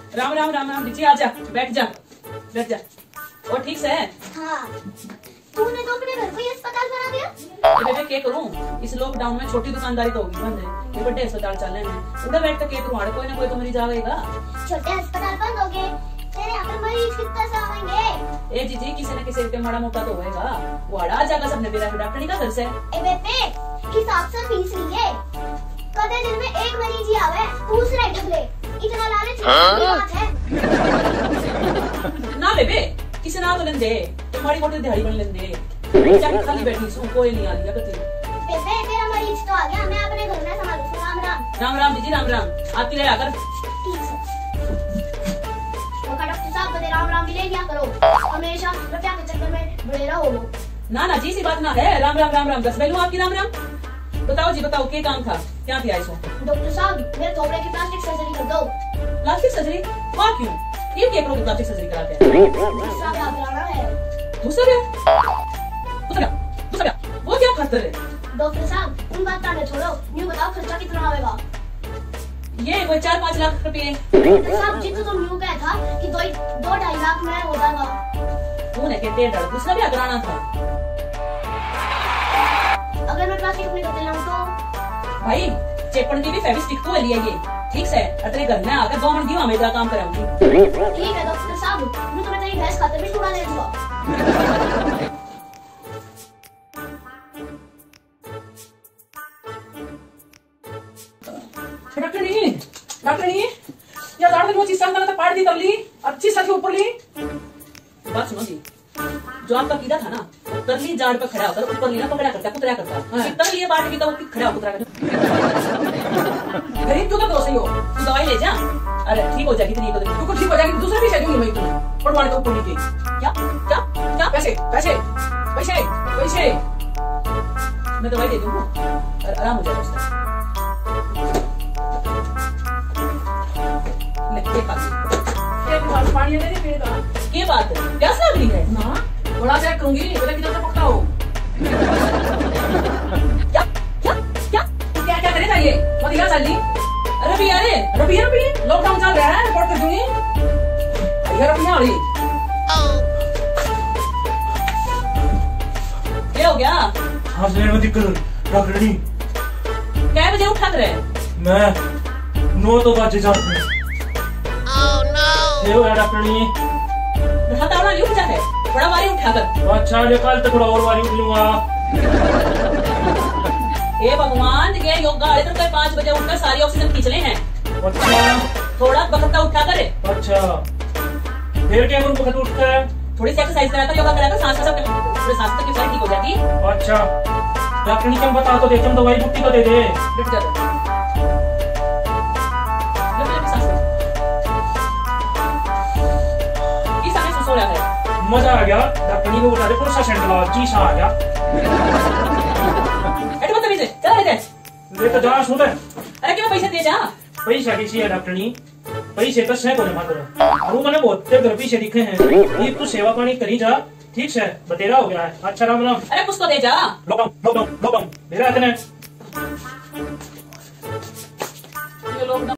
राम राम राम राम जी, आजा बैठ जा बैठ जा। और ठीक से है? हाँ। तूने तो अपने घर को ही अस्पताल बना दिया। बेटे क्या करूं, इस लॉकडाउन में छोटी दुकानदारी तो होगी बंद है, ये बड़े अस्पताल चल रहे हैं, उधर बैठ कर क्या करूं, कोई ना कोई तो मरीज आएगा। छोटे अस्पताल बंद हो गए, तेरे यहाँ पे मरीज कितना से आएंगे? ए जी किसी न किसी पे माड़ा मोटा तो होएगा, वो अड़ा जाएगा सबने मेरा डॉक्टर नहीं का घर से। ए बेटे हिसाब से फीस लिए, कदे दिन में एक मरीज ही आवे, दूसरा डबले, इतना लालच की बात है। ना बेबे किसी ना तो लेंदे, तुम्हारी मोटी दिहाड़ी बन लेंदे, चाहे खाली बैठी सू कोई नहीं आ लिया करती। बेबे मेरा मरीज तो आ गया, मैं अपने घर में संभालूंगा। राम राम। राम राम जी राम राम, आती रहे आकर। ठीक है डॉक्टर साहब, कदे राम राम भी ले लिया करो, हमेशा रुपया के चक्कर में बड़े रहो। ना ना जी सी बात ना है, राम राम राम राम, बस मैं लूं आपकी राम राम। बताओ जी बताओ क्या काम था, क्या थी आइसो? डॉक्टर साहब मेरे थोड़े की प्लास्टिक सर्जरी कर दो। Plastic surgery? वाह क्यों, ये क्या करोगे प्लास्टिक सर्जरी करा के? दूसरा ब्याह कराना है। दूसरा ब्याह वो क्या खतर है? डॉक्टर साहब उन बात का छोड़ो, न्यू बताओ खर्चा कितना आएगा? ये कोई 4-5 लाख रुपए। डॉक्टर साहब जितना तो न्यू कहा था कि 2-2.5 लाख में हो जाएगा। तूने कहते हैं दूसरा ब्याह कराना था? अगर मैं प्लास्टिक अपनी करते लाऊं तो? भाई चेपन की भी फेविस्टिक तो लिया ये, ठीक है? अतरे घर में आकर 2 मिनट में मेरा काम कराऊंगी। ठीक है डॉक्टर साहब, मैं तुम्हें तेरी भैंस खाते भी छुड़ा दे दूंगा। डॉक्टरनी यार दाढ़ में वो चीज तो पाड़ दी कर ली, अच्छी सर के ऊपर ली। बात सुनो जी, जो आपका कीड़ा था ना वो तरली जाड़ पे खड़ा होकर ऊपर ली ना पकड़ा करता कुतरा करता, इतना लिए बांट की तो खड़ा कुतरा करता। गरीब तू का दोस्त ही हो, तू दवाई ले जा, अरे ठीक हो जाएगी, तेरी तू ठीक हो जाएगी, दूसरा भी दूंगी मैं तुम्हें पड़वाने को ऊपर नीचे। क्या क्या क्या? पैसे पैसे पैसे पैसे मैं दवाई दे दूंगा, आराम हो जाएगा उसका। पानी ले दे का क्या बात है, प्यास लग रही है ना? थोड़ा चेक करूंगी, बेटा किधर से पकड़ा हो। क्या क्या क्या क्या क्या करेगा ये? मदिरा चल ली? रबी लॉकडाउन चल रहा है, रिपोर्ट कर दूंगी। रबिया आ रही क्या हो गया? हाँ में दिक्कत डॉक्टरनी। क्या बजे उठा करे? मैं 9 तो बजे जाते डॉक्टरनी। हथौड़ा नहीं उठा है, थोड़ा बारी उठा कर। अच्छा ये कल तक थोड़ा और बारी उठ लूंगा। हे भगवान, ये योगा वाले तो 5 बजे उठकर सारी ऑक्सीजन खींच ले हैं। अच्छा थोड़ा बखता उठा करे। अच्छा फिर क्या करूँ बखत उठ कर? थोड़ी सी एक्सरसाइज कराकर योगा कराकर सांस सांस की ठीक हो जाएगी। अच्छा डॉक्टरनी क्या बता तो दे, तुम दवाई बुट्टी तो दे दे। लिट जाता है। मजा आ गया, डॉक्टरनी को बता दे कौन सा सेंटर जी सा आ गया। ले तो जा सुन। अरे क्यों पैसे दे जा? पैसा किसी है डॉक्टरनी, पैसे तो से कोने मात्र और मैंने बहुत घर पीछे दिखे हैं, ये तू सेवा पानी करी जा, ठीक है? बतेरा हो गया है। अच्छा राम राम। अरे कुछ तो दे जा। लोकम मेरा इतने